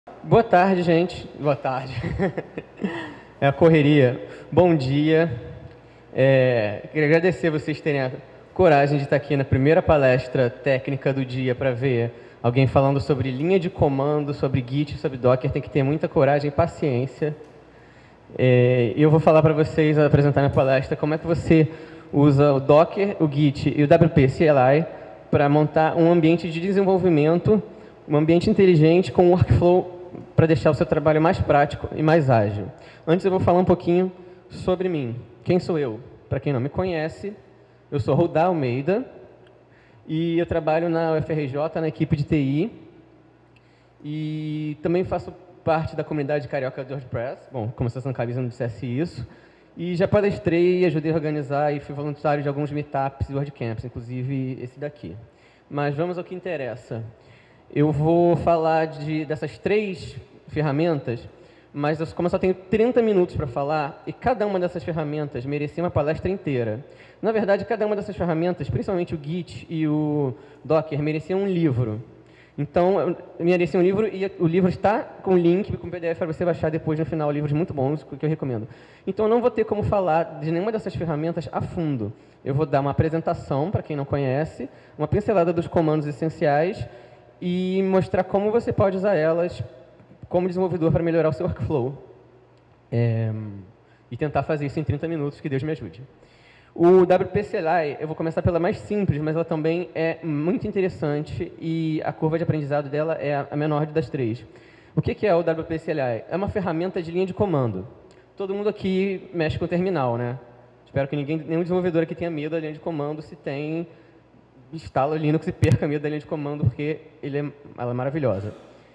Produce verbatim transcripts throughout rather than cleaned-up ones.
Boa tarde, gente. Boa tarde. É a correria. Bom dia. É, queria agradecer vocês terem a coragem de estar aqui na primeira palestra técnica do dia para ver alguém falando sobre linha de comando, sobre Git, sobre Docker. Tem que ter muita coragem e paciência. É, eu vou falar para vocês, apresentar minha palestra, como é que você usa o Docker, o Git e o W P C L I para montar um ambiente de desenvolvimento, um ambiente inteligente com workflow para deixar o seu trabalho mais prático e mais ágil. Antes eu vou falar um pouquinho sobre mim. Quem sou eu? Para quem não me conhece, eu sou Rudá Almeida e eu trabalho na U F R J, na equipe de T I, e também faço parte da comunidade carioca do WordPress. Bom, como vocês não cabem, não dissesse isso. E já palestrei, ajudei a organizar e fui voluntário de alguns meetups e WordCamps, inclusive esse daqui. Mas vamos ao que interessa. Eu vou falar de, dessas três ferramentas, mas eu, como eu só tenho trinta minutos para falar, e cada uma dessas ferramentas merecia uma palestra inteira. Na verdade, cada uma dessas ferramentas, principalmente o Git e o Docker, mereciam um livro. Então, eu merecia um livro, e o livro está com link, com P D F para você baixar depois no final, livros muito bons, que eu recomendo. Então, eu não vou ter como falar de nenhuma dessas ferramentas a fundo. Eu vou dar uma apresentação, para quem não conhece, uma pincelada dos comandos essenciais, e mostrar como você pode usar elas como desenvolvedor para melhorar o seu workflow. É, e tentar fazer isso em trinta minutos, que Deus me ajude. O W P C L I, eu vou começar pela mais simples, mas ela também é muito interessante e a curva de aprendizado dela é a menor das três. O que é o W P C L I? É uma ferramenta de linha de comando. Todo mundo aqui mexe com o terminal, né? Espero que ninguém, nenhum desenvolvedor aqui tenha medo da linha de comando. Se tem, instala o Linux e perca medo da linha de comando, porque ele é, ela é maravilhosa.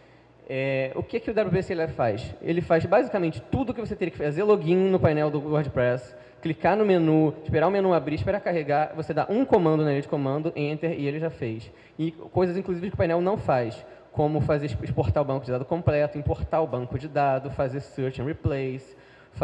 É, o que, que o W P C L I faz? Ele faz basicamente tudo o que você teria que fazer: login no painel do WordPress, clicar no menu, esperar o menu abrir, esperar carregar, você dá um comando na linha de comando, Enter, e ele já fez. E coisas, inclusive, que o painel não faz, como fazer exportar o banco de dados completo, importar o banco de dados, fazer Search and Replace,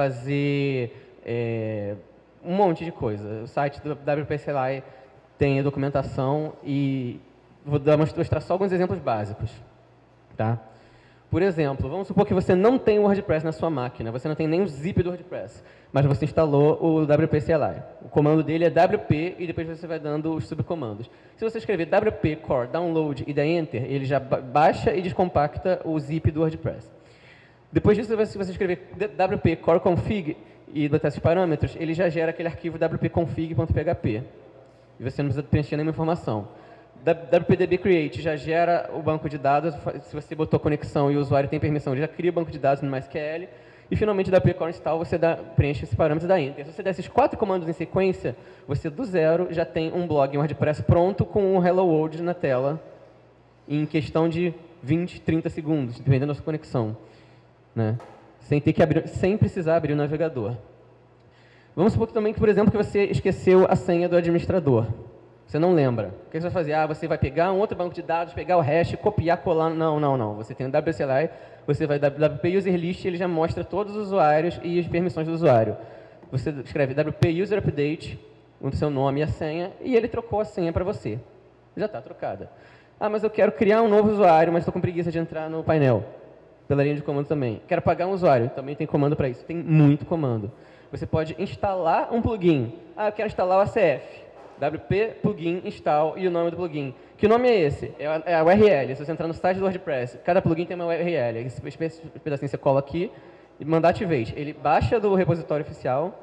fazer é, um monte de coisa. O site do W P C L I tem a documentação e vou mostrar só alguns exemplos básicos. Tá? Por exemplo, vamos supor que você não tem o WordPress na sua máquina, você não tem nem o zip do WordPress, mas você instalou o W P C L I. O comando dele é W P e depois você vai dando os subcomandos. Se você escrever W P core download e der Enter, ele já baixa e descompacta o zip do WordPress. Depois disso, se você escrever W P core config e botar esses parâmetros, ele já gera aquele arquivo W P config ponto P H P. E você não precisa preencher nenhuma informação. W P D B Create já gera o banco de dados. Se você botou conexão e o usuário tem permissão, ele já cria o banco de dados no MySQL. E, finalmente, o W P Core Install, você dá, preenche esse parâmetro e dá Enter. Se você der esses quatro comandos em sequência, você, do zero, já tem um blog em WordPress pronto com um Hello World na tela em questão de vinte, trinta segundos, dependendo da sua conexão. Né? Sem, ter que abrir, sem precisar abrir o navegador. Vamos supor que, também, que, por exemplo, que você esqueceu a senha do administrador. Você não lembra. O que você vai fazer? Ah, você vai pegar um outro banco de dados, pegar o hash, copiar, colar. Não, não, não. Você tem o W P C L I, você vai W P User List, ele já mostra todos os usuários e as permissões do usuário. Você escreve W P User Update, o seu nome e a senha, e ele trocou a senha para você. Já está trocada. Ah, mas eu quero criar um novo usuário, mas estou com preguiça de entrar no painel. Pela linha de comando também. Quero pagar um usuário, também tem comando para isso. Tem muito comando. Você pode instalar um plugin. Ah, eu quero instalar o A C F. W P plugin install e o nome do plugin. Que nome é esse? É a, é a U R L. Se você entrar no site do WordPress, cada plugin tem uma U R L. Esse pedacinho você cola aqui e manda Activate. Ele baixa do repositório oficial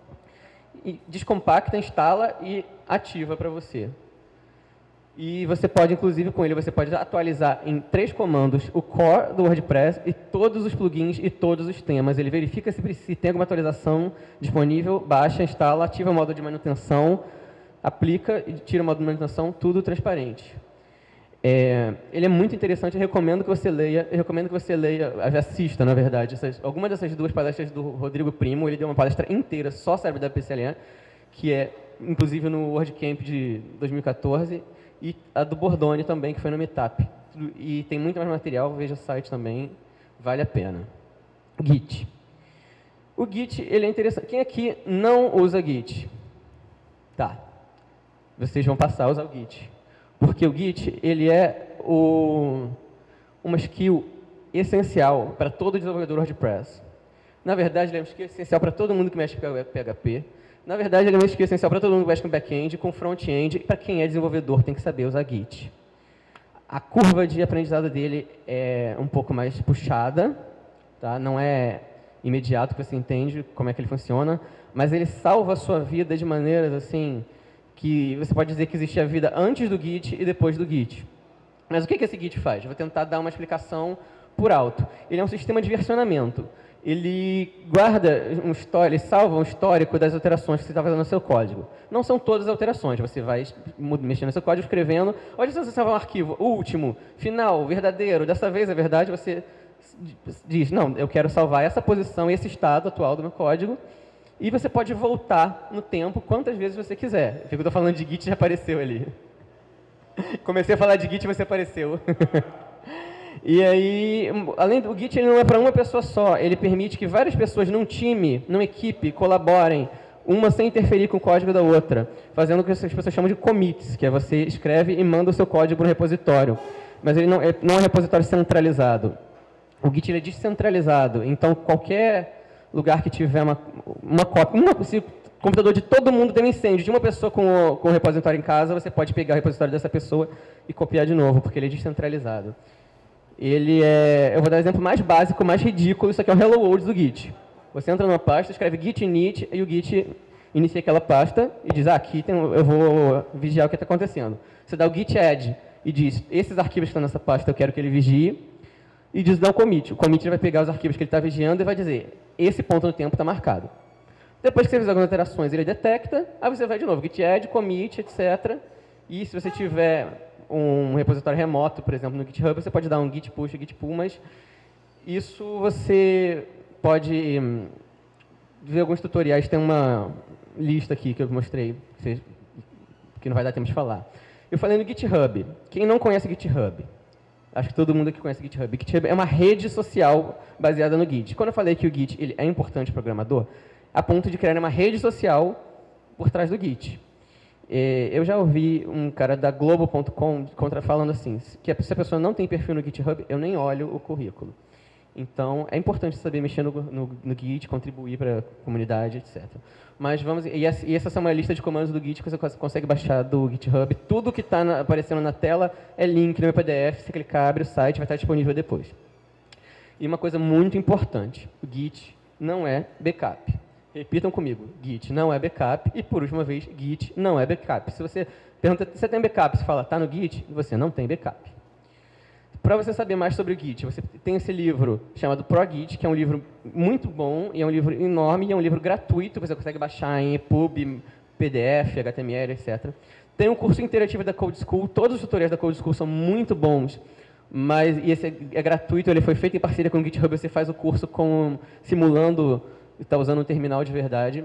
e descompacta, instala e ativa para você. E você pode, inclusive, com ele, você pode atualizar em três comandos o core do WordPress e todos os plugins e todos os temas. Ele verifica se, se tem alguma atualização disponível, baixa, instala, ativa o modo de manutenção, aplica e tira o modo de manutenção, tudo transparente. É, ele é muito interessante, eu recomendo que você leia, eu recomendo que você leia, assista, na verdade, essas, alguma dessas duas palestras do Rodrigo Primo. Ele deu uma palestra inteira só sobre W P C L I, que é, inclusive, no WordCamp de dois mil e quatorze, e a do Bordone também, que foi no Meetup. E tem muito mais material, veja o site também, vale a pena. Git. O Git, ele é interessante. Quem aqui não usa Git? Tá. Vocês vão passar a usar o Git. Porque o Git, ele é o, uma skill essencial para todo desenvolvedor WordPress. Na verdade, ele é um skill essencial para todo mundo que mexe com P H P. Na verdade, ele é um skill essencial para todo mundo que mexe com back-end, com front-end, e para quem é desenvolvedor tem que saber usar Git. A curva de aprendizado dele é um pouco mais puxada, tá? Não é imediato que você entende como é que ele funciona, mas ele salva a sua vida de maneiras assim que você pode dizer que existe a vida antes do Git e depois do Git. Mas o que esse Git faz? Eu vou tentar dar uma explicação por alto. Ele é um sistema de versionamento. Ele guarda um histórico, ele salva um histórico das alterações que você está fazendo no seu código. Não são todas as alterações, você vai mexendo no seu código, escrevendo. Hoje você salva um arquivo último, final, verdadeiro, dessa vez é verdade, você diz, não, eu quero salvar essa posição, esse estado atual do meu código, e você pode voltar no tempo quantas vezes você quiser. Eu estou falando de Git, já apareceu ali. Comecei a falar de Git e você apareceu. E aí, além do Git, ele não é para uma pessoa só, ele permite que várias pessoas num time, numa equipe, colaborem, uma sem interferir com o código da outra, fazendo o que as pessoas chamam de commits, que é você escreve e manda o seu código para um repositório. Mas ele não é, não é um repositório centralizado. O Git ele é descentralizado, então qualquer lugar que tiver uma, uma cópia, uma, se o computador de todo mundo tem um incêndio, de uma pessoa com o, com o repositório em casa, você pode pegar o repositório dessa pessoa e copiar de novo, porque ele é descentralizado. Ele é, eu vou dar o exemplo mais básico, mais ridículo, isso aqui é o Hello World do Git. Você entra numa pasta, escreve git init, e o Git inicia aquela pasta e diz, ah, aqui tem, eu vou vigiar o que está acontecendo. Você dá o git add e diz, esses arquivos que estão nessa pasta eu quero que ele vigie, e diz, dá um commit. O commit ele vai pegar os arquivos que ele está vigiando e vai dizer, esse ponto no tempo está marcado. Depois que você fizer algumas alterações, ele detecta, aí você vai de novo, git add, commit, etcétera. E se você tiver um repositório remoto, por exemplo, no GitHub, você pode dar um git push, git pull, mas isso você pode hum, ver alguns tutoriais, tem uma lista aqui que eu mostrei, que não vai dar tempo de falar. Eu falei no GitHub. Quem não conhece GitHub? Acho que todo mundo aqui conhece GitHub. GitHub é uma rede social baseada no Git. Quando eu falei que o Git ele é importante para o programador, a ponto de criar uma rede social por trás do Git. Eu já ouvi um cara da Globo ponto com falando assim, que se a pessoa não tem perfil no GitHub, eu nem olho o currículo. Então, é importante saber mexer no, no, no Git, contribuir para a comunidade, etcétera. Mas vamos, e essa, e essa é uma lista de comandos do Git que você consegue baixar do GitHub. Tudo que está aparecendo na tela é link no meu P D F, se clicar, abre o site, vai estar disponível depois. E uma coisa muito importante, o Git não é backup. Repitam comigo, Git não é backup, e por última vez, Git não é backup. Se você pergunta, você tem backup? Você fala, está no Git? Você não tem backup. Para você saber mais sobre o Git, você tem esse livro chamado ProGit, que é um livro muito bom, e é um livro enorme, e é um livro gratuito, você consegue baixar em EPUB, P D F, H T M L, etcétera. Tem um curso interativo da Code School, todos os tutoriais da Code School são muito bons, mas e esse é, é gratuito, ele foi feito em parceria com o GitHub, você faz o curso com, simulando, está usando um terminal de verdade.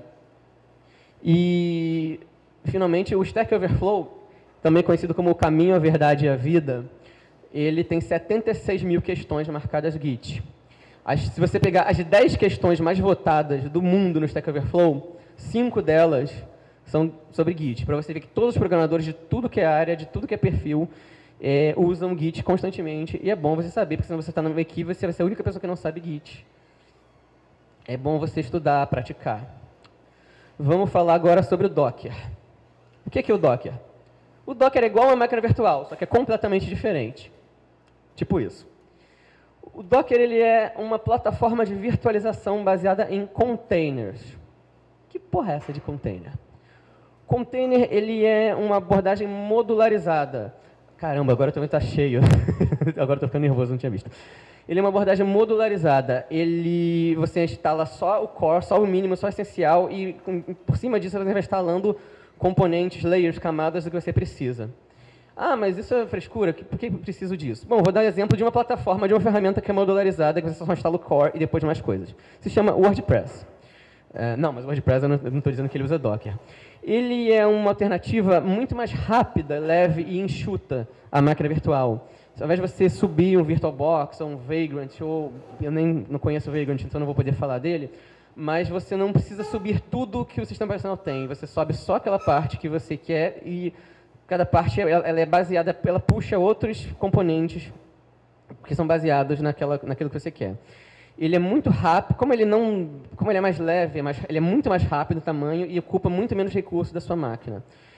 E, finalmente, o Stack Overflow, também conhecido como o caminho, a verdade e a vida, ele tem setenta e seis mil questões marcadas Git. As, se você pegar as dez questões mais votadas do mundo no Stack Overflow, cinco delas são sobre Git, para você ver que todos os programadores de tudo que é área, de tudo que é perfil, é, usam Git constantemente, e é bom você saber, porque senão você está numa equipe, você vai ser a única pessoa que não sabe Git. É bom você estudar, praticar. Vamos falar agora sobre o Docker. O que é o Docker? O Docker é igual a uma máquina virtual, só que é completamente diferente. Tipo isso. O Docker ele é uma plataforma de virtualização baseada em containers. Que porra é essa de container? Container ele é uma abordagem modularizada. Caramba, agora também está cheio. Agora estou ficando nervoso, não tinha visto. Ele é uma abordagem modularizada. Ele, você instala só o core, só o mínimo, só o essencial, e por cima disso você vai instalando componentes, layers, camadas do que você precisa. Ah, mas isso é frescura, por que eu preciso disso? Bom, vou dar um exemplo de uma plataforma, de uma ferramenta que é modularizada, que você só instala o core e depois mais coisas. Se chama WordPress. Uh, não, mas o WordPress eu não estou dizendo que ele usa Docker. Ele é uma alternativa muito mais rápida, leve e enxuta à máquina virtual. Ao invés de você subir um VirtualBox ou um Vagrant, ou eu nem não conheço o Vagrant, então não vou poder falar dele, mas você não precisa subir tudo que o sistema operacional tem. Você sobe só aquela parte que você quer e cada parte ela é baseada, ela puxa outros componentes que são baseados naquela, naquilo que você quer. Ele é muito rápido, como ele, não, como ele é mais leve, é mais, ele é muito mais rápido no tamanho e ocupa muito menos recursos da sua máquina.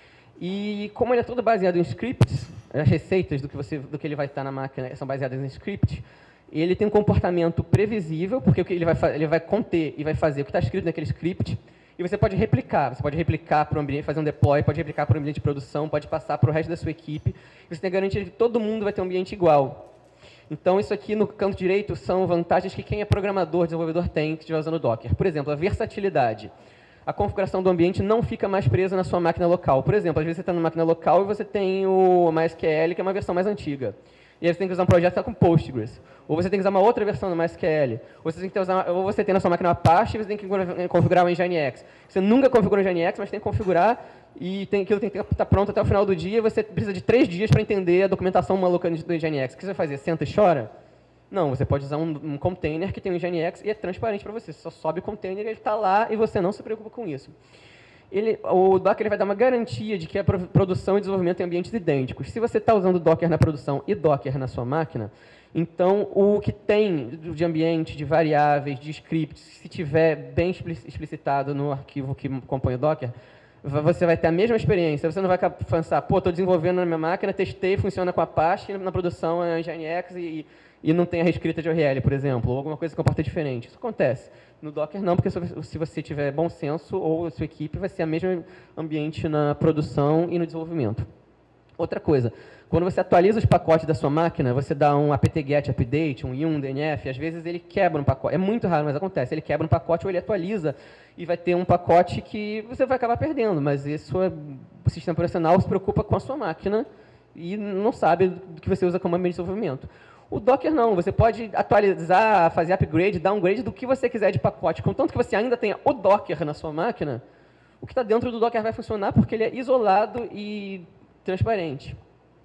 E como ele é todo baseado em scripts, as receitas do que, você, do que ele vai estar na máquina são baseadas em scripts, ele tem um comportamento previsível, porque o que ele vai, ele vai conter e vai fazer o que está escrito naquele script, e você pode replicar, você pode replicar para o ambiente, fazer um deploy, pode replicar para o ambiente de produção, pode passar para o resto da sua equipe, e você tem a garantia de que todo mundo vai ter um ambiente igual. Então, isso aqui no canto direito são vantagens que quem é programador, desenvolvedor tem que estiver usando o Docker. Por exemplo, a versatilidade. A configuração do ambiente não fica mais presa na sua máquina local. Por exemplo, às vezes você está na máquina local e você tem o MySQL, que é uma versão mais antiga. E aí você tem que usar um projeto que está com Postgres. Ou você tem que usar uma outra versão do MySQL. Ou você tem, que usar, ou você tem na sua máquina Apache e você tem que configurar o Nginx. Você nunca configurou o Nginx, mas tem que configurar e tem, aquilo tem que estar pronto até o final do dia. E você precisa de três dias para entender a documentação maluca do Nginx. O que você vai fazer? Senta e chora? Não, você pode usar um, um container que tem um Nginx e é transparente para você. Você só sobe o container, ele está lá e você não se preocupa com isso. Ele, o Docker ele vai dar uma garantia de que a produção e desenvolvimento em ambientes idênticos. Se você está usando Docker na produção e Docker na sua máquina, então o que tem de ambiente, de variáveis, de scripts, se tiver bem explicitado no arquivo que compõe o Docker, você vai ter a mesma experiência. Você não vai pensar, pô, estou desenvolvendo na minha máquina, testei, funciona com a Apache, na produção é Nginx e, e não tem a reescrita de U R L, por exemplo, ou alguma coisa que comporta diferente. Isso acontece. No Docker não, porque se você tiver bom senso, ou a sua equipe, vai ser o mesmo ambiente na produção e no desenvolvimento. Outra coisa, quando você atualiza os pacotes da sua máquina, você dá um apt-get update, um yum, D N F, às vezes ele quebra um pacote. É muito raro, mas acontece. Ele quebra um pacote ou ele atualiza e vai ter um pacote que você vai acabar perdendo, mas isso é, o sistema operacional se preocupa com a sua máquina e não sabe do que você usa como ambiente de desenvolvimento. O Docker não, você pode atualizar, fazer upgrade, downgrade do que você quiser de pacote. Contanto que você ainda tenha o Docker na sua máquina, o que está dentro do Docker vai funcionar porque ele é isolado e transparente.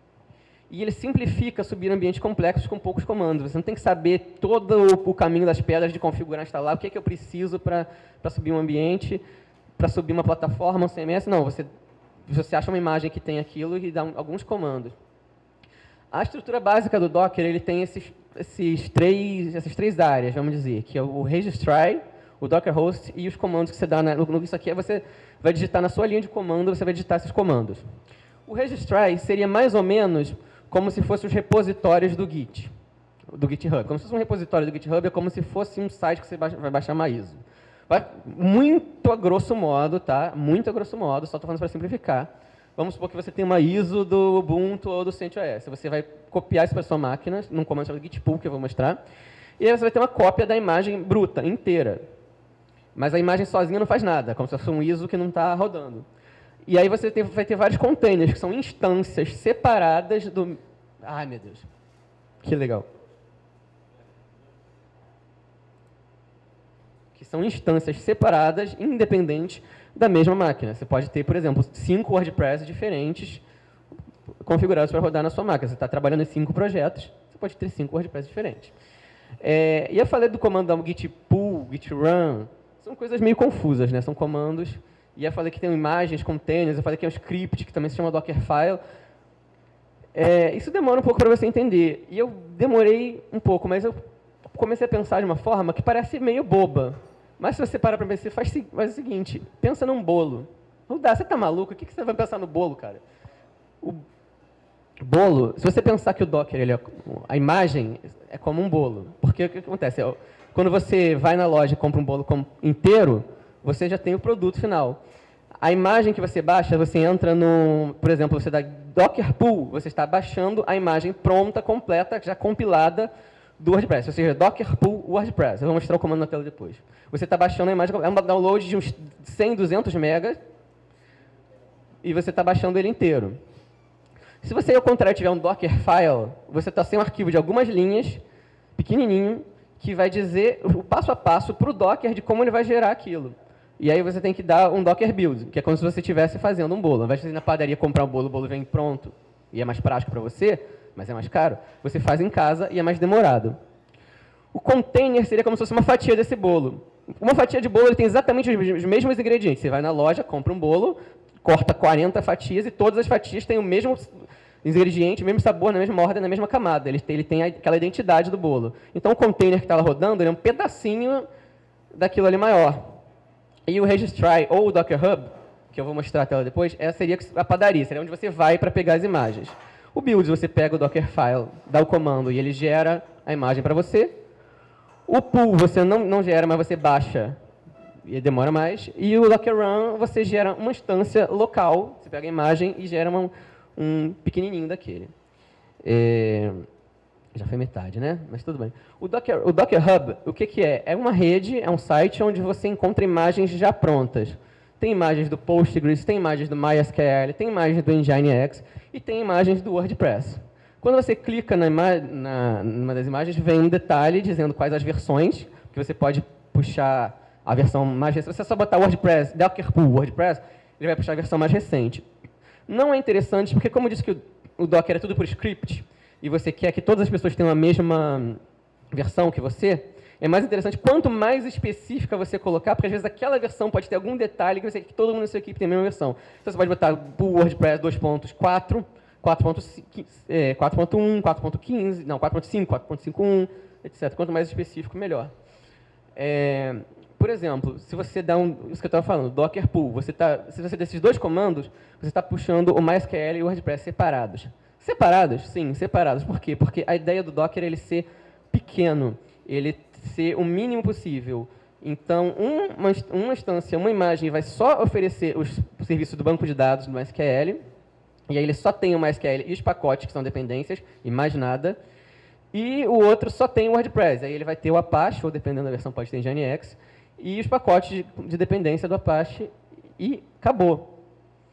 E ele simplifica subir ambientes complexos com poucos comandos. Você não tem que saber todo o caminho das pedras de configurar, instalar, o que é que eu preciso para subir um ambiente, para subir uma plataforma, um C M S. Não, você, você acha uma imagem que tem aquilo e dá um, alguns comandos. A estrutura básica do Docker ele tem esses, esses três, essas três áreas, vamos dizer, que é o registry, o Docker host e os comandos que você dá. Na, no, isso aqui você vai digitar na sua linha de comando, você vai digitar esses comandos. O registry seria mais ou menos como se fossem os repositórios do Git, do GitHub. Como se fosse um repositório do GitHub, é como se fosse um site que você vai baixar uma I S O. Vai, muito a grosso modo, tá? Muito a grosso modo, só estou falando para simplificar. Vamos supor que você tem uma I S O do Ubuntu ou do CentOS. Você vai copiar isso para a sua máquina, num comando chamado git pull, que eu vou mostrar, e aí você vai ter uma cópia da imagem bruta, inteira. Mas a imagem sozinha não faz nada, como se fosse um I S O que não está rodando. E aí você tem, vai ter vários containers, que são instâncias separadas do... Ai, meu Deus. Que legal. Que são instâncias separadas, independentes da mesma máquina. Você pode ter, por exemplo, cinco WordPress diferentes configurados para rodar na sua máquina. Você está trabalhando em cinco projetos, você pode ter cinco WordPress diferentes. É, e eu falei do comando git pull, git run, são coisas meio confusas, né? São comandos. E eu falei que tem imagens, containers, eu falei que é um script, que também se chama Dockerfile. É, isso demora um pouco para você entender. E eu demorei um pouco, mas eu comecei a pensar de uma forma que parece meio boba. Mas se você parar para pensar, faz, faz o seguinte, pensa num bolo. Não dá, você está maluco? O que, que você vai pensar no bolo, cara? O bolo, se você pensar que o Docker, ele é, a imagem é como um bolo. Porque o que acontece? Quando você vai na loja e compra um bolo inteiro, você já tem o produto final. A imagem que você baixa, você entra no... Por exemplo, você dá Docker pull, você está baixando a imagem pronta, completa, já compilada do WordPress. Ou seja, Docker pull WordPress. Eu vou mostrar o comando na tela depois. Você está baixando a imagem, é um download de uns cem, duzentos megas, e você está baixando ele inteiro. Se você, ao contrário, tiver um Dockerfile, você está sem um arquivo de algumas linhas, pequenininho, que vai dizer o passo a passo para o Docker de como ele vai gerar aquilo. E aí você tem que dar um Docker build, que é como se você estivesse fazendo um bolo. Ao invés de você ir na padaria comprar um bolo, o bolo vem pronto, e é mais prático para você, mas é mais caro, você faz em casa e é mais demorado. O container seria como se fosse uma fatia desse bolo. Uma fatia de bolo ele tem exatamente os mesmos ingredientes. Você vai na loja, compra um bolo, corta quarenta fatias e todas as fatias têm o mesmo os ingredientes, mesmo sabor, na mesma ordem, na mesma camada. Ele tem, ele tem aquela identidade do bolo. Então, o container que está lá rodando ele é um pedacinho daquilo ali maior. E o Registry, ou o Docker Hub, que eu vou mostrar a tela depois, essa seria a padaria, seria onde você vai para pegar as imagens. O Build, você pega o Dockerfile, dá o comando e ele gera a imagem para você. O Pool, você não, não gera, mas você baixa e demora mais. E o Docker Run, você gera uma instância local, você pega a imagem e gera uma, um pequenininho daquele. É, já foi metade, né? Mas tudo bem. O Docker, o Docker Hub, o que, que é? É uma rede, é um site onde você encontra imagens já prontas. Tem imagens do Postgres, tem imagens do MySQL, tem imagens do Nginx e tem imagens do WordPress. Quando você clica na ima na, numa das imagens, vem um detalhe dizendo quais as versões, que você pode puxar a versão mais recente. Se você só botar WordPress, Docker Pool WordPress, ele vai puxar a versão mais recente. Não é interessante, porque como eu disse que o, o Docker é tudo por script, e você quer que todas as pessoas tenham a mesma versão que você, é mais interessante quanto mais específica você colocar, porque às vezes aquela versão pode ter algum detalhe que você quer que todo mundo na sua equipe tenha a mesma versão. Então você pode botar o WordPress dois ponto quatro, quatro ponto um, quatro ponto quinze, não, quatro ponto cinco, quatro ponto cinquenta e um, etcétera. Quanto mais específico, melhor. É, por exemplo, se você dá um, isso que eu estava falando, Docker Pool, você tá, se você desses dois comandos, você está puxando o MySQL e o WordPress separados. Separados? Sim, separados. Por quê? Porque a ideia do Docker é ele ser pequeno, ele ser o mínimo possível. Então, uma, uma instância, uma imagem vai só oferecer os serviços do banco de dados do MySQL, e aí ele só tem o MySQL e os pacotes, que são dependências, e mais nada. E o outro só tem o WordPress. Aí ele vai ter o Apache, ou dependendo da versão pode ter Nginx, e os pacotes de, de dependência do Apache, e acabou.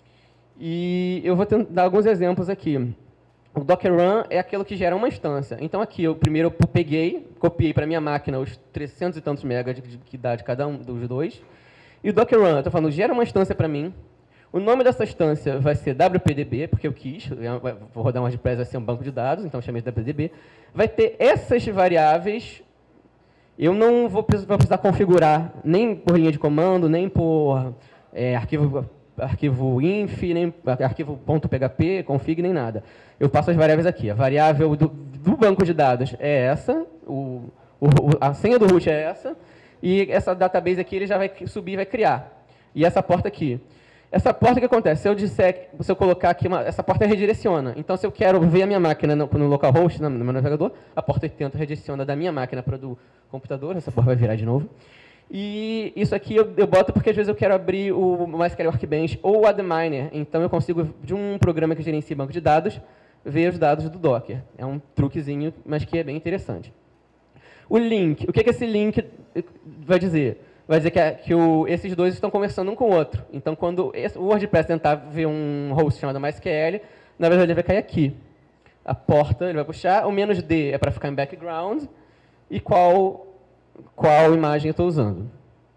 E eu vou tentar dar alguns exemplos aqui. O Docker Run é aquilo que gera uma instância. Então, aqui, eu primeiro eu peguei, copiei para a minha máquina os trezentos e tantos megas de, de, que dá de cada um dos dois. E o Docker Run, eu estou falando, gera uma instância para mim. O nome dessa instância vai ser W P D B, porque eu quis. Eu vou rodar um WordPress, vai ser um banco de dados, então eu chamei de W P D B. Vai ter essas variáveis. Eu não vou precisar, vou precisar configurar nem por linha de comando, nem por é, arquivo... arquivo inf, nem arquivo .php, config, nem nada. Eu passo as variáveis aqui. A variável do, do banco de dados é essa, o, o, a senha do root é essa, e essa database aqui ele já vai subir e vai criar. E essa porta aqui. Essa porta, o que acontece? Se eu disser, se eu colocar aqui, uma, essa porta redireciona. Então, se eu quero ver a minha máquina no, no localhost, no, no meu navegador, a porta oitenta redireciona da minha máquina para a do computador, essa porta vai virar de novo. E isso aqui eu, eu boto porque às vezes eu quero abrir o MySQL Workbench ou o Adminer. Então eu consigo, de um programa que gerencia banco de dados, ver os dados do Docker. É um truquezinho, mas que é bem interessante. O link. O que, que esse link vai dizer? Vai dizer que, é, que o, esses dois estão conversando um com o outro. Então quando esse, o WordPress tentar ver um host chamado MySQL, na verdade ele vai cair aqui. A porta ele vai puxar, o menos D é para ficar em background, e qual... qual imagem eu estou usando.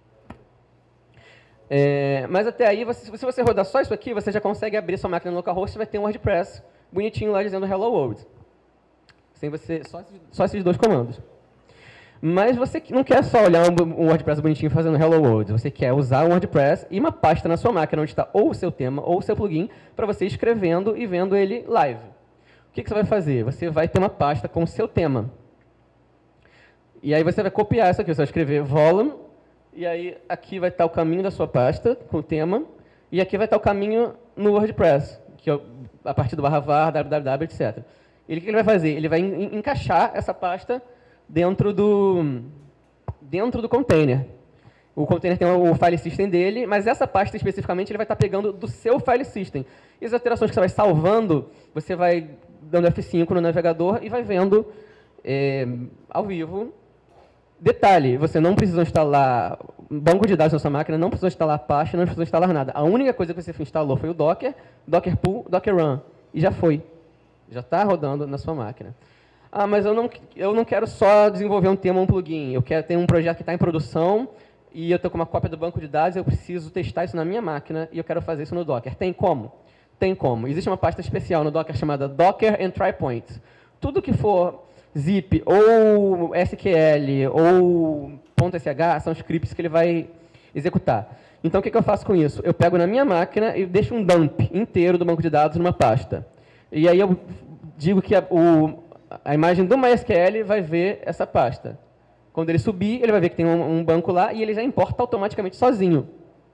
É, mas até aí, você, se você rodar só isso aqui, você já consegue abrir sua máquina no localhost e vai ter um WordPress bonitinho lá dizendo Hello World. Sem você, só, só esses dois comandos. Mas você não quer só olhar um, um WordPress bonitinho fazendo Hello World. Você quer usar um WordPress e uma pasta na sua máquina onde está ou o seu tema ou o seu plugin para você ir escrevendo e vendo ele live. O que, que você vai fazer? Você vai ter uma pasta com o seu tema. E aí você vai copiar isso aqui, você vai escrever volume, e aí aqui vai estar o caminho da sua pasta com o tema, e aqui vai estar o caminho no WordPress, que é a partir do barra var, www, etcétera. Ele, o que ele vai fazer? Ele vai en encaixar essa pasta dentro do, dentro do container. O container tem o file system dele, mas essa pasta especificamente ele vai estar pegando do seu file system. E as alterações que você vai salvando, você vai dando F cinco no navegador e vai vendo é, ao vivo. Detalhe, você não precisa instalar banco de dados na sua máquina, não precisa instalar Apache, não precisa instalar nada. A única coisa que você instalou foi o Docker, Docker Pool, Docker Run. E já foi. Já está rodando na sua máquina. Ah, mas eu não, eu não quero só desenvolver um tema ou um plugin. Eu quero ter um projeto que está em produção e eu estou com uma cópia do banco de dados, eu preciso testar isso na minha máquina e eu quero fazer isso no Docker. Tem como? Tem como. Existe uma pasta especial no Docker chamada Docker and Try Points. Tudo que for zip ou S Q L ou .sh são scripts que ele vai executar. Então, o que, que eu faço com isso? Eu pego na minha máquina e deixo um dump inteiro do banco de dados numa pasta. E aí eu digo que a, o, a imagem do MySQL vai ver essa pasta. Quando ele subir, ele vai ver que tem um, um banco lá e ele já importa automaticamente sozinho.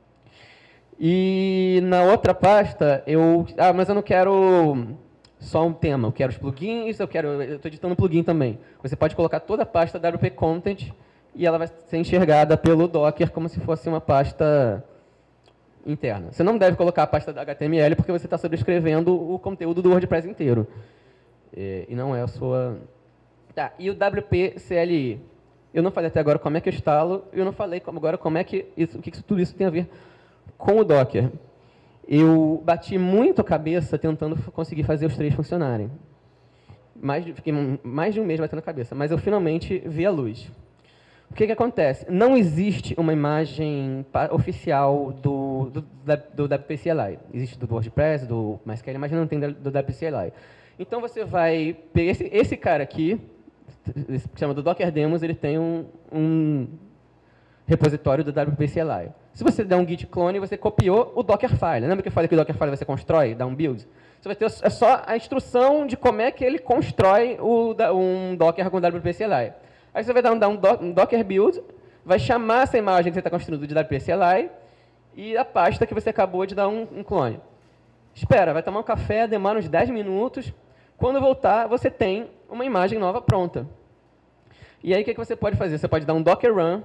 E na outra pasta, eu... Ah, mas eu não quero só um tema, eu quero os plugins, eu quero... Eu estou editando plugin também. Você pode colocar toda a pasta W P Content e ela vai ser enxergada pelo Docker como se fosse uma pasta interna. Você não deve colocar a pasta da H T M L porque você está sobrescrevendo o conteúdo do WordPress inteiro. E, e não é a sua... Tá, e o W P C L I? Eu não falei até agora como é que eu instalo, e eu não falei como, agora como é que isso, o que isso, tudo isso tem a ver com o Docker. Eu bati muito a cabeça tentando conseguir fazer os três funcionarem. Mais, fiquei mais de um mês batendo a cabeça, mas eu finalmente vi a luz. O que, que acontece? Não existe uma imagem oficial do, do, do W P C L I. Existe do WordPress, do MySQL, mas não tem do W P C L I. Então você vai pegar esse, esse cara aqui, esse que chama do Docker Demos, ele tem um, um repositório do W P C L I. Se você der um git clone, você copiou o Dockerfile. Lembra que eu falei que o Dockerfile você constrói, dá um build? Você vai ter é só a instrução de como é que ele constrói o, um Docker com W P C L I. Aí você vai dar um, dar um, do, um Docker build, vai chamar essa imagem que você está construindo de W P C L I e a pasta que você acabou de dar um, um clone. Espera, vai tomar um café, demora uns dez minutos. Quando voltar, você tem uma imagem nova pronta. E aí, o que, que você pode fazer? Você pode dar um Docker Run.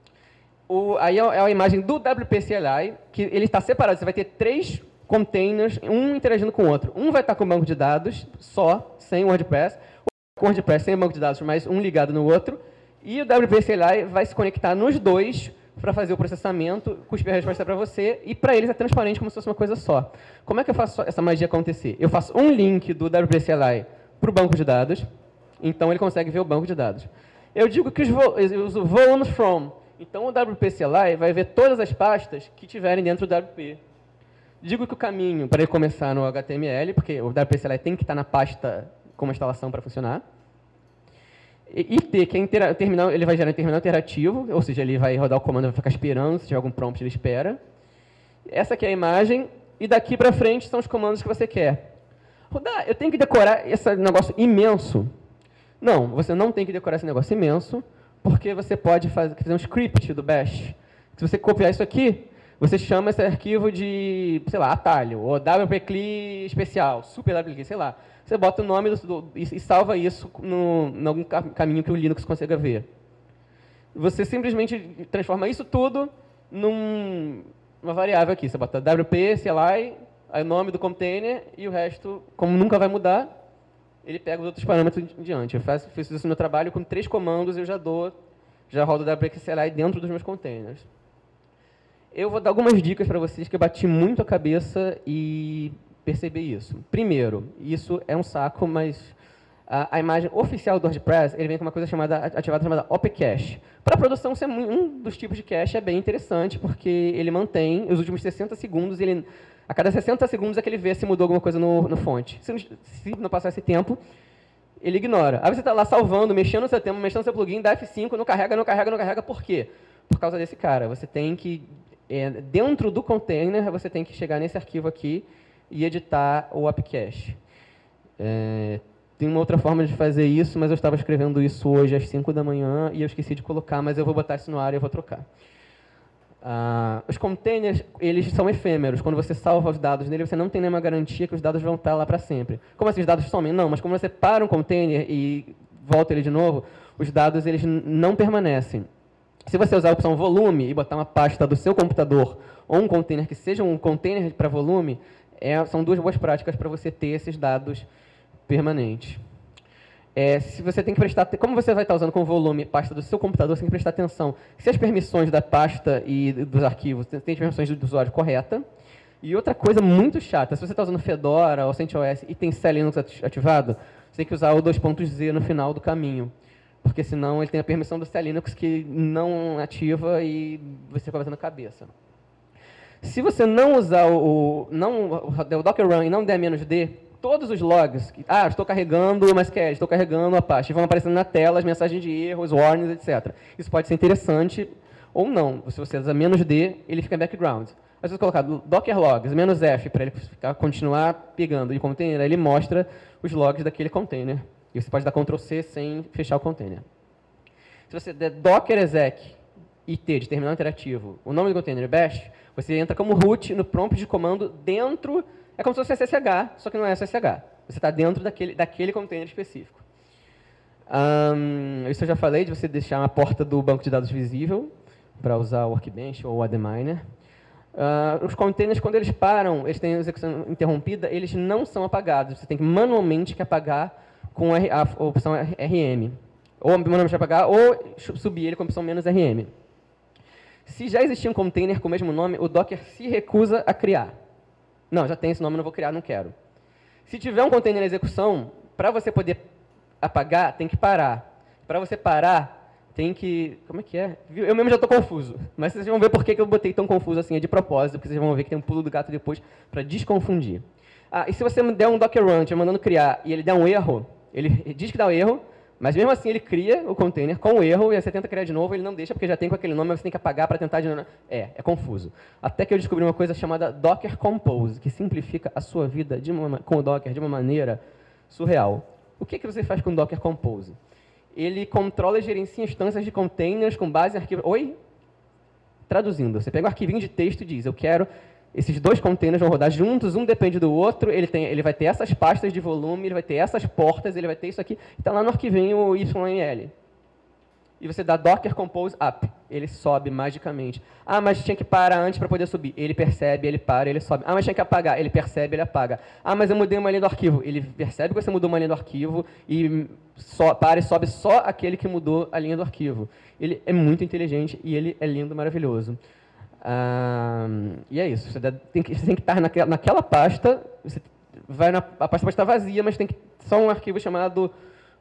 O, aí é a imagem do W P C L I, que ele está separado. Você vai ter três containers, um interagindo com o outro. Um vai estar com o banco de dados, só, sem o WordPress. O WordPress sem o banco de dados, mas um ligado no outro. E o W P C L I vai se conectar nos dois para fazer o processamento, cuspir a resposta para você, e para eles é transparente como se fosse uma coisa só. Como é que eu faço essa magia acontecer? Eu faço um link do W P C L I para o banco de dados, então ele consegue ver o banco de dados. Eu digo que os vo eu uso volumes from, então o W P C L I vai ver todas as pastas que tiverem dentro do W P. Digo que o caminho para ele começar no H T M L, porque o W P C L I tem que estar na pasta como instalação para funcionar. I T, que é terminal, ele vai gerar um terminal interativo, ou seja, ele vai rodar o comando, vai ficar esperando, se tiver algum prompt, ele espera. Essa aqui é a imagem, e daqui para frente são os comandos que você quer. Rodar, eu tenho que decorar esse negócio imenso? Não, você não tem que decorar esse negócio imenso, porque você pode fazer, fazer um script do Bash. Se você copiar isso aqui, você chama esse arquivo de, sei lá, atalho, ou W P C L I especial, super W P C L I, sei lá. Você bota o nome do, do, e, e salva isso no, em algum caminho que o Linux consiga ver. Você simplesmente transforma isso tudo num, numa variável aqui. Você bota W P C L I, aí o nome do container, e o resto, como nunca vai mudar, ele pega os outros parâmetros em diante. Eu faço, fiz isso no meu trabalho com três comandos, eu já dou, já rodo o W P C L I dentro dos meus containers. Eu vou dar algumas dicas para vocês que eu bati muito a cabeça e percebi isso. Primeiro, isso é um saco, mas a, a imagem oficial do WordPress ele vem com uma coisa chamada, ativada chamada O P Cache. Para a produção, um dos tipos de cache é bem interessante, porque ele mantém os últimos sessenta segundos, ele, a cada sessenta segundos é que ele vê se mudou alguma coisa no, no fonte. Se, se não passar esse tempo, ele ignora. Aí você está lá salvando, mexendo no seu tempo, mexendo no seu plugin, dá F cinco, não carrega, não carrega, não carrega. Por quê? Por causa desse cara. Você tem que, é, dentro do container, você tem que chegar nesse arquivo aqui e editar o O P Cache. É, tem uma outra forma de fazer isso, mas eu estava escrevendo isso hoje às cinco da manhã e eu esqueci de colocar, mas eu vou botar isso no ar e eu vou trocar. Ah, os containers, eles são efêmeros. Quando você salva os dados nele, você não tem nenhuma garantia que os dados vão estar lá para sempre. Como assim os dados somem? Não, mas como você para um container e volta ele de novo, os dados eles não permanecem. Se você usar a opção volume e botar uma pasta do seu computador ou um container que seja um container para volume, É, são duas boas práticas para você ter esses dados permanentes. É, se você tem que prestar, como você vai estar usando com volume pasta do seu computador, você tem que prestar atenção se as permissões da pasta e dos arquivos têm as permissões do usuário correta. E outra coisa muito chata, se você está usando Fedora ou CentOS e tem C Linux ativado, você tem que usar o dois ponto Z no final do caminho, porque senão ele tem a permissão do C Linux que não ativa e você acaba batendo a cabeça. Se você não usar o, não, o Docker Run e não der "-d", todos os logs, ah, estou carregando o MySQL, estou carregando a Apache, vão aparecendo na tela as mensagens de erros, warnings, etcétera. Isso pode ser interessante ou não. Se você usa "-d", ele fica em background. Aí você colocar docker logs, menos F, para ele ficar, continuar pegando o container, aí ele mostra os logs daquele container. E você pode dar control C sem fechar o container. Se você der docker exec it de terminal interativo, o nome do container bash, você entra como root no prompt de comando dentro, é como se fosse S S H, só que não é S S H. Você está dentro daquele, daquele container específico. Um, isso eu já falei, de você deixar uma porta do banco de dados visível, para usar o Workbench ou o Adminer. Uh, os containers, quando eles param, eles têm a execução interrompida, eles não são apagados. Você tem que manualmente que apagar com a, a opção R M. Ou manualmente apagar, ou subir ele com a opção menos R M. Se já existia um container com o mesmo nome, o Docker se recusa a criar. Não, já tem esse nome, não vou criar, não quero. Se tiver um container em execução, para você poder apagar, tem que parar. Para você parar, tem que... Como é que é? Eu mesmo já estou confuso. Mas vocês vão ver por que eu botei tão confuso assim, é de propósito, porque vocês vão ver que tem um pulo do gato depois para desconfundir. Ah, e se você der um Docker Run, te mandando criar, e ele der um erro, ele diz que dá um erro, mas mesmo assim ele cria o container com o erro, e aí você tenta criar de novo, ele não deixa, porque já tem com aquele nome, mas você tem que apagar para tentar de novo. É, é confuso. Até que eu descobri uma coisa chamada Docker Compose, que simplifica a sua vida de uma, com o Docker de uma maneira surreal. O que, que você faz com o Docker Compose? Ele controla e gerencia instâncias de containers com base em arquivo... Oi? Traduzindo, você pega um arquivinho de texto e diz, eu quero... Esses dois containers vão rodar juntos, um depende do outro, ele, tem, ele vai ter essas pastas de volume, ele vai ter essas portas, ele vai ter isso aqui. Está lá no arquivinho Y M L. E você dá Docker Compose Up. Ele sobe magicamente. Ah, mas tinha que parar antes para poder subir. Ele percebe, ele para, ele sobe. Ah, mas tinha que apagar. Ele percebe, ele apaga. Ah, mas eu mudei uma linha do arquivo. Ele percebe que você mudou uma linha do arquivo e só, para e sobe só aquele que mudou a linha do arquivo. Ele é muito inteligente e ele é lindo, maravilhoso. Ah, e é isso. Você tem que, você tem que estar naquela, naquela pasta. Você vai na, a pasta pode estar vazia, mas tem que só um arquivo chamado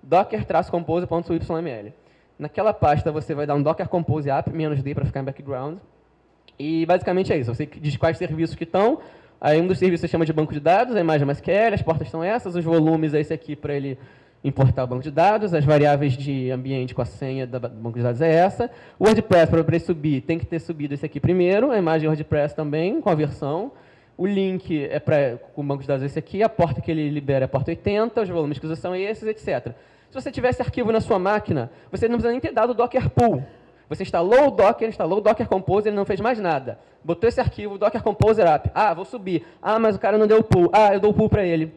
docker-compose.yml. Naquela pasta você vai dar um docker compose app, menos D para ficar em background. E basicamente é isso. Você diz quais serviços que estão. Aí um dos serviços você chama de banco de dados, a imagem é M S Q L, as portas são essas, os volumes é esse aqui para ele importar o banco de dados, as variáveis de ambiente com a senha do banco de dados é essa. O WordPress, para ele subir, tem que ter subido esse aqui primeiro, a imagem WordPress também, com a versão. O link é para o banco de dados esse aqui, a porta que ele libera é a porta oitenta, os volumes que usam são esses, etcétera. Se você tivesse arquivo na sua máquina, você não precisa nem ter dado o Docker Pull. Você instalou o Docker, instalou o Docker Compose, ele não fez mais nada. Botou esse arquivo, Docker Composer App. Ah, vou subir. Ah, mas o cara não deu o pull. Ah, eu dou o pull para ele.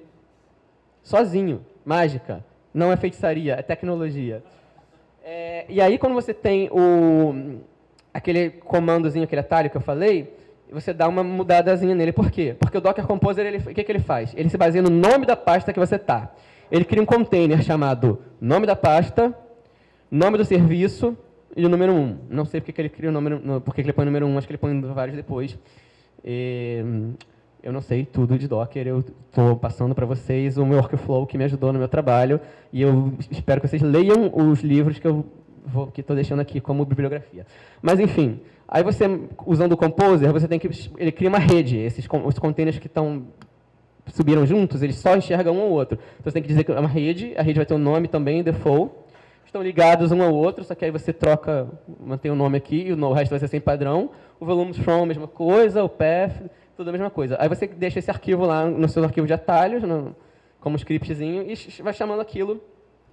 Sozinho. Mágica. Não é feitiçaria, é tecnologia. É, e aí, quando você tem o, aquele comandozinho, aquele atalho que eu falei, você dá uma mudadazinha nele. Por quê? Porque o Docker Composer, ele, o que, que ele faz? Ele se baseia no nome da pasta que você está. Ele cria um container chamado nome da pasta, nome do serviço e o número um. Não sei porque que ele cria o número, porque que ele põe o número um, acho que ele põe vários depois. E, eu não sei tudo de Docker, eu estou passando para vocês o meu workflow que me ajudou no meu trabalho e eu espero que vocês leiam os livros que eu estou deixando aqui como bibliografia. Mas, enfim, aí você, usando o Composer, você tem que, ele cria uma rede, esses os containers que estão subiram juntos, eles só enxergam um ao outro. Então você tem que dizer que é uma rede, a rede vai ter um nome também, default, estão ligados um ao outro, só que aí você troca, mantém o nome aqui, e o resto vai ser sem padrão. O volume from, a mesma coisa, o path, tudo a mesma coisa. Aí você deixa esse arquivo lá no seu arquivo de atalhos, no, como scriptzinho, e vai chamando aquilo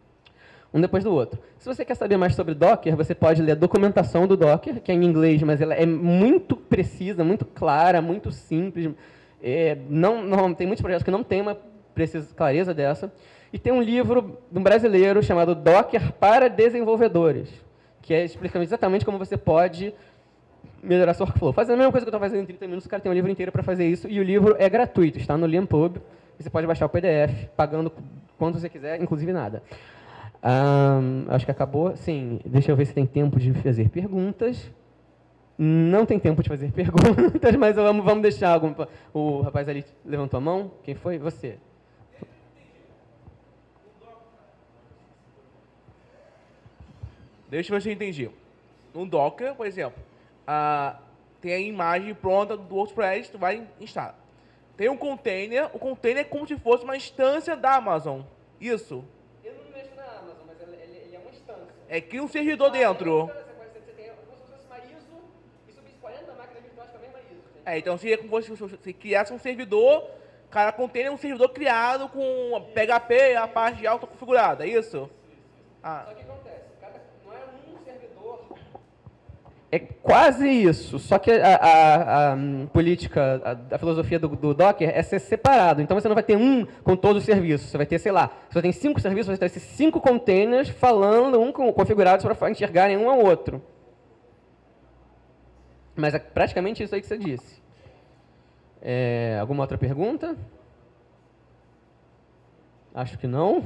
um depois do outro. Se você quer saber mais sobre Docker, você pode ler a documentação do Docker, que é em inglês, mas ela é muito precisa, muito clara, muito simples. É, não, não, tem muitos projetos que não têm uma precisa, clareza dessa. E tem um livro de um brasileiro chamado Docker para desenvolvedores, que é explicando exatamente como você pode melhorar seu workflow. Fazendo a mesma coisa que eu estou fazendo em trinta minutos, o cara tem um livro inteiro para fazer isso, e o livro é gratuito, está no Limpub. Você pode baixar o P D F, pagando quanto você quiser, inclusive nada. Um, acho que acabou. Sim, deixa eu ver se tem tempo de fazer perguntas. Não tem tempo de fazer perguntas, mas vamos, vamos deixar algum... O rapaz ali levantou a mão. Quem foi? Você. Deixa eu ver se eu entendi. No Docker, por exemplo, ah, tem a imagem pronta do WordPress, tu vai instalar. Tem um container, o container é como se fosse uma instância da Amazon. Isso? Eu não mexo na Amazon, mas ele, ele, ele é uma instância. É que um servidor dentro. É, então seria como se você criasse um servidor, cada container é um servidor criado com P H P, a parte de autoconfigurada, é isso? Ah. Só que acontece, cada, não é um servidor. É quase isso, só que a, a, a política, a, a filosofia do, do Docker é ser separado. Então você não vai ter um com todos os serviços, você vai ter, sei lá, se você tem cinco serviços, você vai ter esses cinco containers falando, um com, configurados para enxergarem um ao outro. Mas é praticamente isso aí que você disse. É, alguma outra pergunta? Acho que não.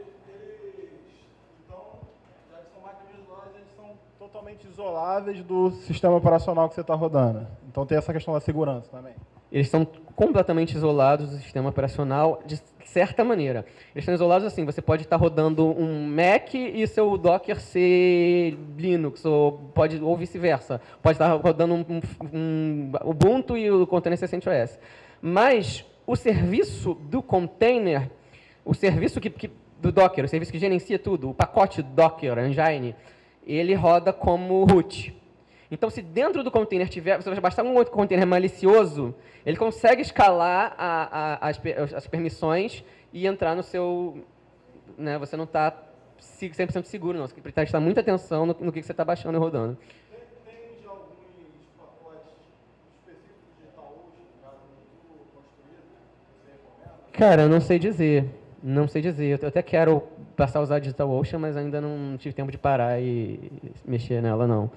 Totalmente isoláveis do sistema operacional que você está rodando. Então tem essa questão da segurança também. Eles são completamente isolados do sistema operacional, de certa maneira. Eles estão isolados assim, você pode estar rodando um Mac e seu Docker ser Linux, ou, pode, ou vice-versa. Pode estar rodando um, um, um Ubuntu e o container ser CentOS. Mas o serviço do container, o serviço que, que, do Docker, o serviço que gerencia tudo, o pacote Docker Engine, ele roda como root. Então, se dentro do container tiver, se bastar um outro container malicioso, ele consegue escalar a, a, as, as permissões e entrar no seu... Né, você não está cem por cento seguro, não. Você tem que prestar muita atenção no, no que você está baixando e rodando. Tem, tem de alguns pacotes específicos de Taoshi, caso muito construído, você recomenda? Cara, eu não sei dizer. Não sei dizer. Eu até quero passar a usar a DigitalOcean, mas ainda não tive tempo de parar e mexer nela, não.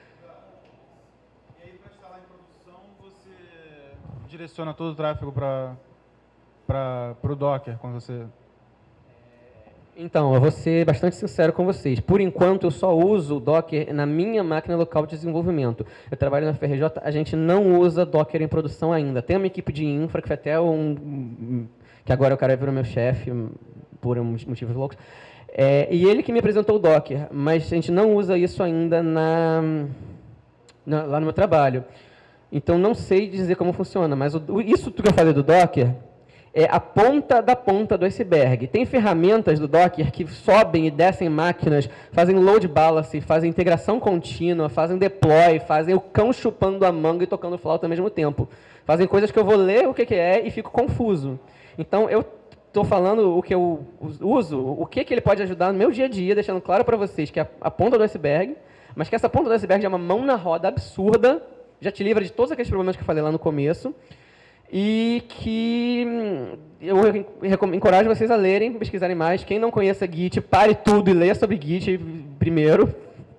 E aí, para instalar em produção, você direciona todo o tráfego para para o Docker, quando você... Então, eu vou ser bastante sincero com vocês. Por enquanto, eu só uso o Docker na minha máquina local de desenvolvimento. Eu trabalho na F R J, a gente não usa Docker em produção ainda. Tem uma equipe de infra, que foi até um... que agora o cara virou meu chefe, por motivos loucos. É, e ele que me apresentou o Docker, mas a gente não usa isso ainda na, na, lá no meu trabalho. Então, não sei dizer como funciona, mas o, isso que eu falei do Docker é a ponta da ponta do iceberg. Tem ferramentas do Docker que sobem e descem máquinas, fazem load balance, fazem integração contínua, fazem deploy, fazem o cão chupando a manga e tocando flauta ao mesmo tempo. Fazem coisas que eu vou ler o que, que é e fico confuso. Então, eu estou falando o que eu uso, o que, que ele pode ajudar no meu dia a dia, deixando claro para vocês que é a ponta do iceberg, mas que essa ponta do iceberg é uma mão na roda absurda, já te livra de todos aqueles problemas que eu falei lá no começo, e que eu encorajo vocês a lerem, pesquisarem mais. Quem não conhece a Git, pare tudo e leia sobre Git primeiro.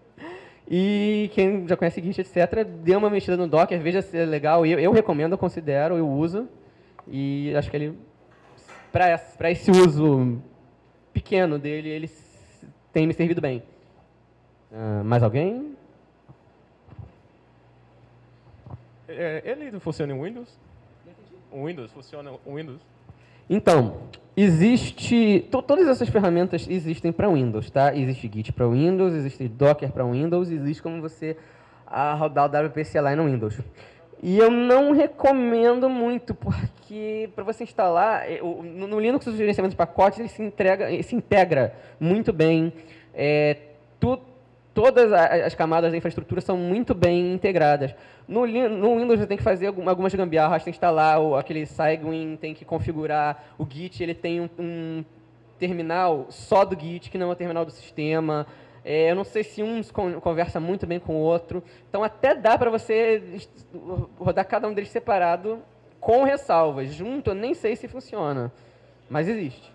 E quem já conhece Git, etcétera, dê uma mexida no Docker, veja se é legal. Eu, eu recomendo, eu considero, eu uso. E acho que ele, para esse uso pequeno dele, ele tem me servido bem. Uh, mais alguém? É, ele funciona em Windows? O Windows? Funciona o Windows? Então, existe... To, todas essas ferramentas existem para Windows, tá? Existe Git para Windows, existe Docker para Windows, existe como você a rodar o W P C L I no Windows. E eu não recomendo muito, porque para você instalar... No, no Linux, o gerenciamento de pacotes ele se, entrega, ele se integra muito bem. É, tu, todas as camadas da infraestrutura são muito bem integradas. No, no Windows você tem que fazer algumas gambiarras, tem que instalar o, aquele Cygwin, tem que configurar o Git, ele tem um, um terminal só do Git, que não é o terminal do sistema. É, eu não sei se um conversa muito bem com o outro. Então até dá para você rodar cada um deles separado com ressalvas. Junto eu nem sei se funciona, mas existe.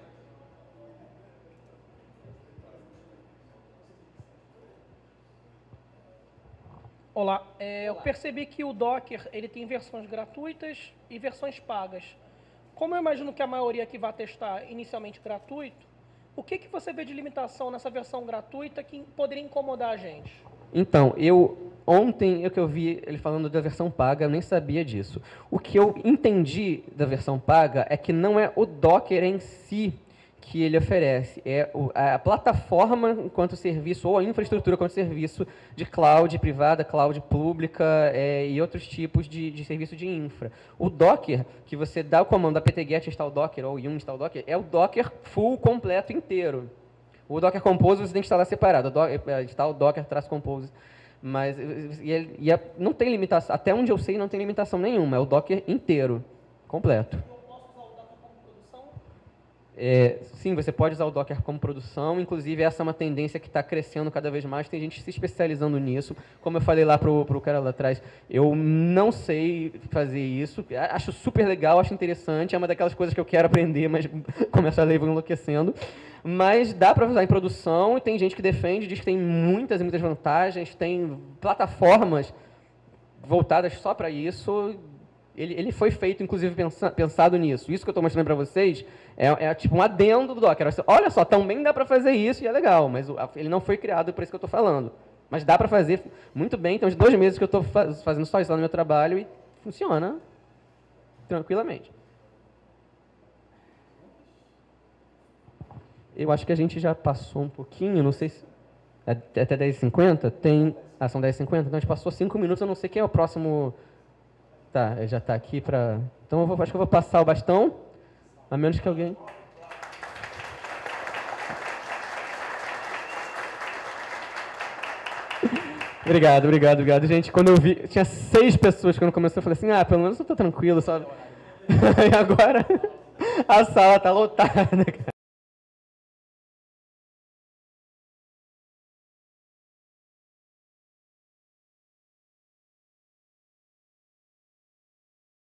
Olá, é, eu percebi que o Docker ele tem versões gratuitas e versões pagas. Como eu imagino que a maioria que vai testar inicialmente gratuito, o que, que você vê de limitação nessa versão gratuita que poderia incomodar a gente? Então, eu ontem eu que eu vi ele falando da versão paga, eu nem sabia disso. O que eu entendi da versão paga é que não é o Docker em si que ele oferece, é a plataforma enquanto serviço, ou a infraestrutura enquanto serviço de cloud privada, cloud pública é, e outros tipos de, de serviço de infra. O Docker, que você dá o comando apt-get install docker ou yum install docker, é o Docker full, completo, inteiro. O Docker Compose você tem que instalar separado, do, install docker traço compose. Mas e, ele- e a- não tem limitação, até onde eu sei não tem limitação nenhuma, é o Docker inteiro, completo. Eu posso usar o Docker como produção? É, sim, você pode usar o Docker como produção, inclusive essa é uma tendência que está crescendo cada vez mais, tem gente se especializando nisso. Como eu falei lá para o cara lá atrás, eu não sei fazer isso, a- acho super legal, acho interessante, é uma daquelas coisas que eu quero aprender, mas começo a ler e vou enlouquecendo. Mas dá para usar em produção e tem gente que defende, diz que tem muitas e muitas vantagens, tem plataformas voltadas só para isso. Ele, ele foi feito, inclusive, pensa, pensado nisso. Isso que eu estou mostrando para vocês é, é tipo um adendo do Docker. Olha só, também dá para fazer isso e é legal, mas o- a- ele não foi criado para isso que eu estou falando. Mas dá para fazer muito bem. Tem uns dois meses que eu estou fazendo só isso lá no meu trabalho e funciona tranquilamente. Eu acho que a gente já passou um pouquinho, não sei se... Até até dez e cinquenta? Tem... Ah, são dez e cinquenta? Então a gente passou cinco minutos, eu não sei quem é o próximo... Tá, ele já está aqui para... Então eu vou, acho que eu vou passar o bastão, a menos que alguém... Obrigado, obrigado, obrigado. Gente, quando eu vi... Tinha seis pessoas quando começou, eu falei assim, ah, pelo menos eu estou tranquilo, só... E agora a sala está lotada, cara.